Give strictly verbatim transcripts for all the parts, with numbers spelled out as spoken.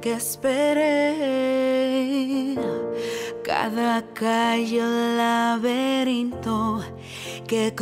que esperé, cada calle laberinto que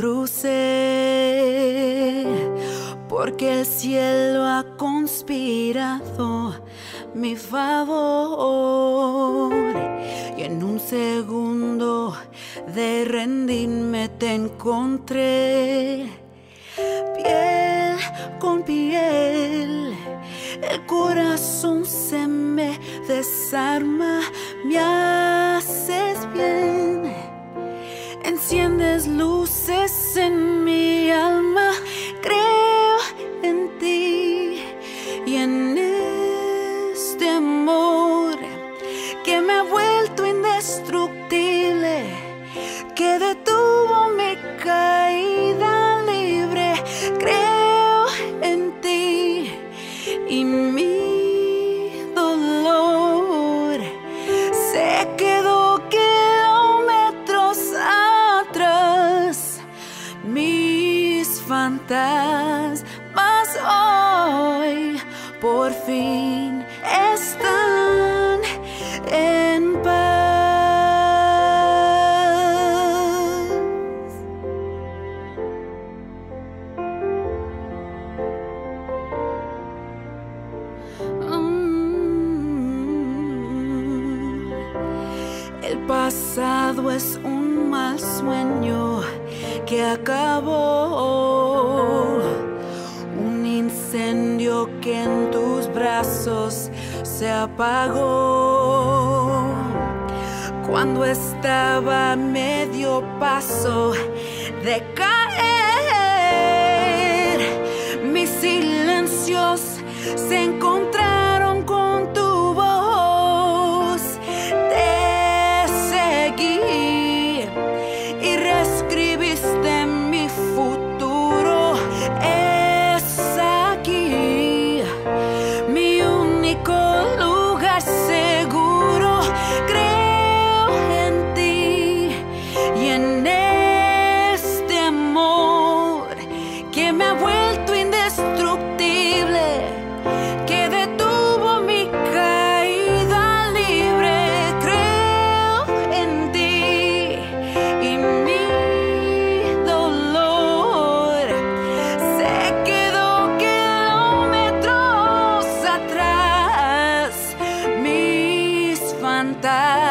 crucé, porque el cielo ha conspirado mi favor, y en un segundo de rendirme te encontré, piel con piel. El corazón se me desarma, me haces bien, enciendes luces en mi alma, creo en ti y en este amor que me ha vuelto indestructible, que detuvo mi caída libre. Creo en ti y mi dolor se quedó kilómetros atrás. Mis fantasmas hoy por fin están en paz. El pasado es un mal sueño que acabó, un incendio que en tus brazos se apagó. Cuando estaba a medio paso de caer, mis silencios se encontraron con tu voz. Te seguí y reescribiste mi futuro. Es aquí mi único lugar seguro. Creo en ti y en este amor que me ha vuelto indestructible, que detuvo mi caída libre. Creo en ti y mi dolor se quedó kilómetros atrás. Mis fantasmas